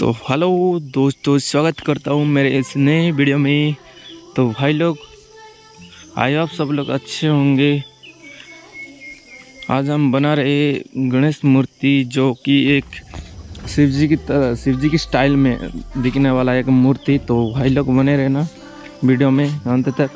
तो हेलो दोस्तों, स्वागत करता हूँ मेरे इस नए वीडियो में। तो भाई लोग, आए आप सब लोग अच्छे होंगे। आज हम बना रहे गणेश मूर्ति, जो कि एक शिव जी की तरह, शिव जी की स्टाइल में दिखने वाला एक मूर्ति। तो भाई लोग बने रहना वीडियो में अंत तक।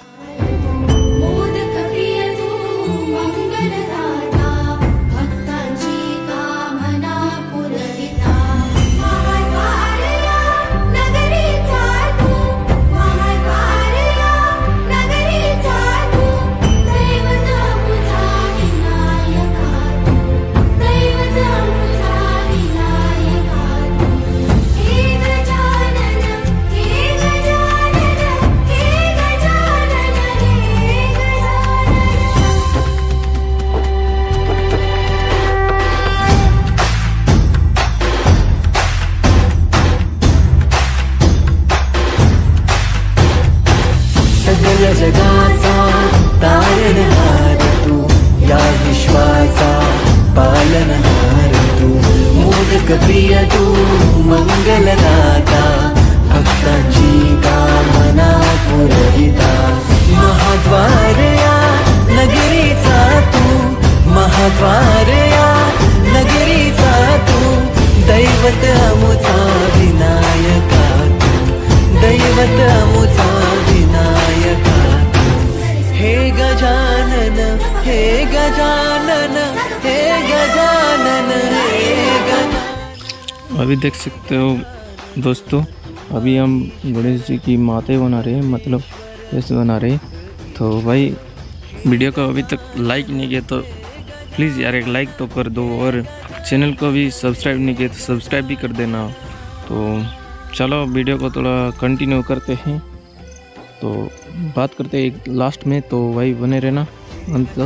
जगाचा तारणहार तू, या विश्वाचा पालनहार तू, मोदक प्रिय तू, मंगलदाता, भक्तांची कामना पुरविता, महाद्वार या नगरीचा तू, महाद्वार या नगरीचा तू, दैवत अमुचा विनायका तू, दैवत अमुचा विनायका। हे गजानन, हे गजानन, हे गजानन, हे गजानन। अभी देख सकते हो दोस्तों, अभी हम गणेश जी की माते बना रहे हैं, मतलब ऐसे बना रहे हैं। तो भाई वीडियो को अभी तक लाइक नहीं किया तो प्लीज़ यार एक लाइक तो कर दो, और चैनल को भी सब्सक्राइब नहीं किया तो सब्सक्राइब भी कर देना। तो चलो वीडियो को थोड़ा कंटिन्यू करते हैं। तो बात करते हैं एक लास्ट में, तो भाई बने रहना अंत तक।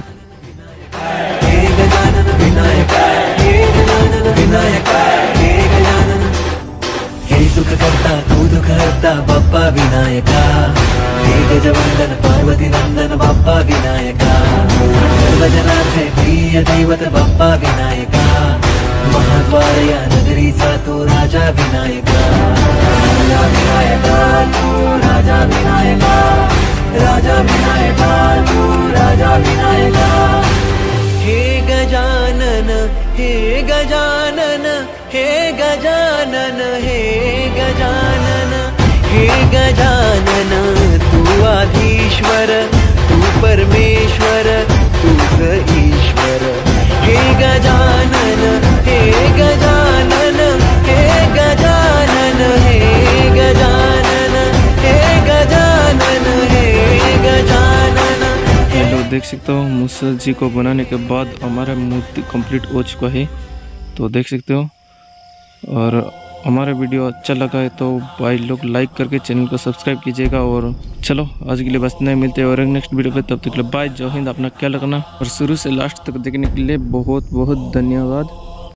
हे गजानन विनायका, हे गजानन विनायका, हे गजानन। हे सुख करता तू दुख हरता बाप्पा विनायका, हे गजवंदन पार्वती नंदन बाप्पा विनायका, सर्वजनांचे प्रिय दैवत बाप्पा विनायका, महाद्वार या नगरीचा तू राजा विनायका, राजा विनायका तू राजा विनायका, राजा विनायका तू राजा विनायका। हे गजानन, हे गजानन, हे गजानन, हे गजानन, हे गजानन, तू आधीश्वर, तू परमेश्वर, तूच ईश्वर। हे गजानन, हे गजानन, हे गजानन, हे गजानन, हे गजानन, हे गजानन। ये लोग देख सकते हो, मूसल जी को बनाने के बाद हमारा मूर्ति कंप्लीट हो चुका है। तो देख सकते हो, और हमारा वीडियो अच्छा लगा है तो भाई लोग लाइक करके चैनल को सब्सक्राइब कीजिएगा। और चलो आज के लिए बस नहीं, मिलते हैं और नेक्स्ट वीडियो पे। तब तक के लिए बाय, जय हिंद, अपना ख्याल रखना, और शुरू से लास्ट तक देखने के लिए बहुत बहुत धन्यवाद।